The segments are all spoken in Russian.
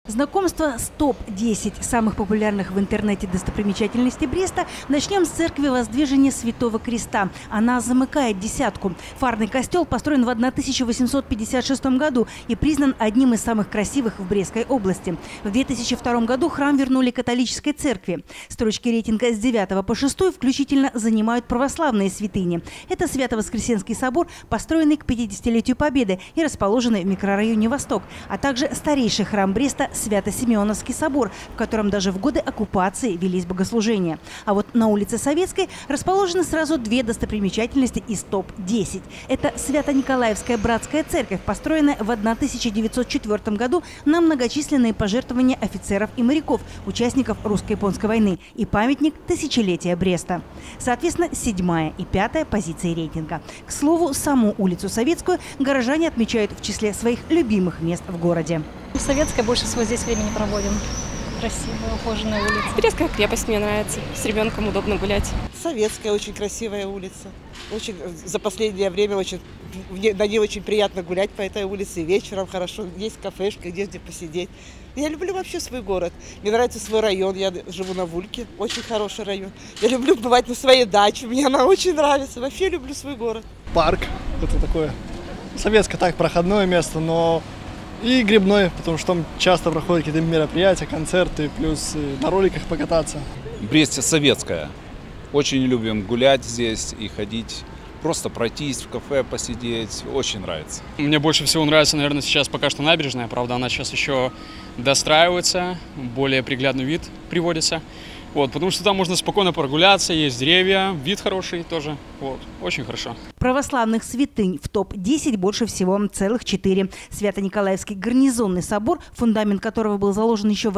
Знакомство с топ-10 самых популярных в интернете достопримечательностей Бреста начнем с церкви Воздвижения Святого Креста. Она замыкает десятку. Фарный костел построен в 1856 году и признан одним из самых красивых в Брестской области. В 2002 году храм вернули католической церкви. Строчки рейтинга с 9 по 6 включительно занимают православные святыни. Это Свято-Воскресенский собор, построенный к 50-летию Победы и расположенный в микрорайоне Восток, а также старейший храм Бреста Свято-Симеоновский собор, в котором даже в годы оккупации велись богослужения. А вот на улице Советской расположены сразу две достопримечательности из топ-10. Это Свято-Николаевская братская церковь, построенная в 1904 году на многочисленные пожертвования офицеров и моряков, участников русско-японской войны, и памятник тысячелетия Бреста. Соответственно, 7-я и 5-я позиции рейтинга. К слову, саму улицу Советскую горожане отмечают в числе своих любимых мест в городе. Советская, больше всего здесь времени проводим. Красивая, ухоженная улица. Брестская крепость мне нравится. С ребенком удобно гулять. Советская очень красивая улица. Очень, за последнее время на ней очень приятно гулять по этой улице. Вечером хорошо. Есть кафешка, где посидеть. Я люблю вообще свой город. Мне нравится свой район. Я живу на Вульке. Очень хороший район. Я люблю бывать на своей даче. Мне она очень нравится. Вообще люблю свой город. Парк. Это такое советское, так, проходное место, но и грибной, потому что там часто проходят какие-то мероприятия, концерты, плюс на роликах покататься. Брест советская. Очень любим гулять здесь и ходить, просто пройтись в кафе, посидеть. Очень нравится. Мне больше всего нравится, наверное, сейчас пока что набережная. Правда, она сейчас еще достраивается, более приглядный вид приводится. Вот, потому что там можно спокойно прогуляться, есть деревья, вид хороший тоже. Вот, очень хорошо. Православных святынь в топ-10 больше всего целых 4. Свято-Николаевский гарнизонный собор, фундамент которого был заложен еще в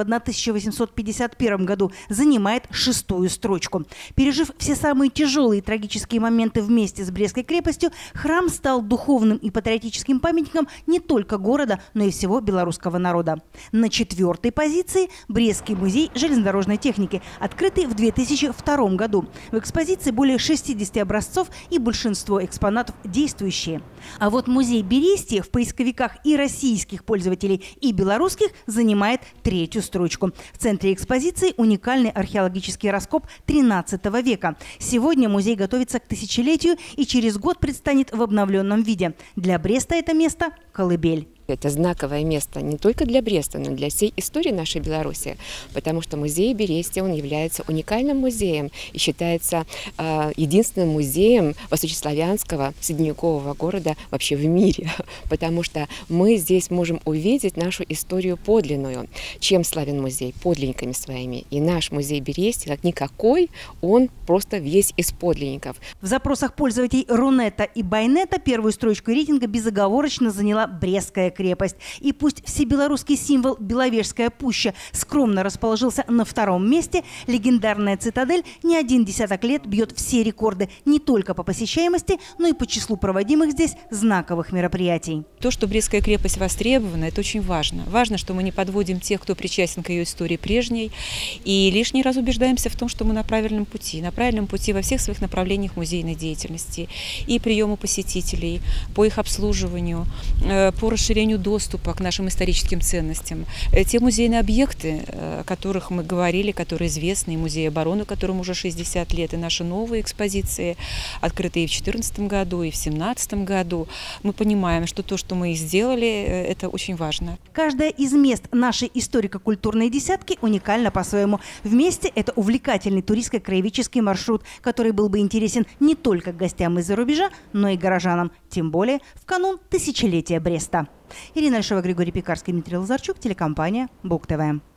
1851 году, занимает 6-ю строчку. Пережив все самые тяжелые и трагические моменты вместе с Брестской крепостью, храм стал духовным и патриотическим памятником не только города, но и всего белорусского народа. На 4-й позиции Брестский музей железнодорожной техники, открытый в 2002 году. В экспозиции более 60 образцов и большинство экспонатов действующие. А вот музей Берестия в поисковиках и российских пользователей, и белорусских занимает 3-ю строчку. В центре экспозиции уникальный археологический раскоп 13 века. Сегодня музей готовится к тысячелетию и через год предстанет в обновленном виде. Для Бреста это место – колыбель. Это знаковое место не только для Бреста, но и для всей истории нашей Беларуси, потому что музей Берестия, он является уникальным музеем и считается единственным музеем восточнославянского средневекового города вообще в мире, потому что мы здесь можем увидеть нашу историю подлинную. Чем славен музей? Подлинниками своими. И наш музей Берестия, как никакой, он просто весь из подлинников. В запросах пользователей Рунета и Байнета 1-ю строчку рейтинга безоговорочно заняла Брестская крепость. И пусть всебелорусский символ Беловежская пуща скромно расположился на 2-м месте, легендарная цитадель не один десяток лет бьет все рекорды не только по посещаемости, но и по числу проводимых здесь знаковых мероприятий. То, что Брестская крепость востребована, это очень важно. Важно, что мы не подводим тех, кто причастен к ее истории прежней, и лишний раз убеждаемся в том, что мы на правильном пути во всех своих направлениях музейной деятельности, и приему посетителей, по их обслуживанию, по расширению доступа к нашим историческим ценностям. Те музейные объекты, о которых мы говорили, которые известны, и музей обороны, которому уже 60 лет, и наши новые экспозиции, открытые и в 2014 году, и в 2017 году, мы понимаем, что то, что мы сделали, это очень важно. Каждое из мест нашей историко-культурной десятки уникально по-своему. Вместе это увлекательный туристско-краеведческий маршрут, который был бы интересен не только гостям из-за рубежа, но и горожанам, тем более в канун тысячелетия Бреста. Ирина Альшова, Григорий Пекарский, Дмитрий Лазарчук, телекомпания БУК ТВ.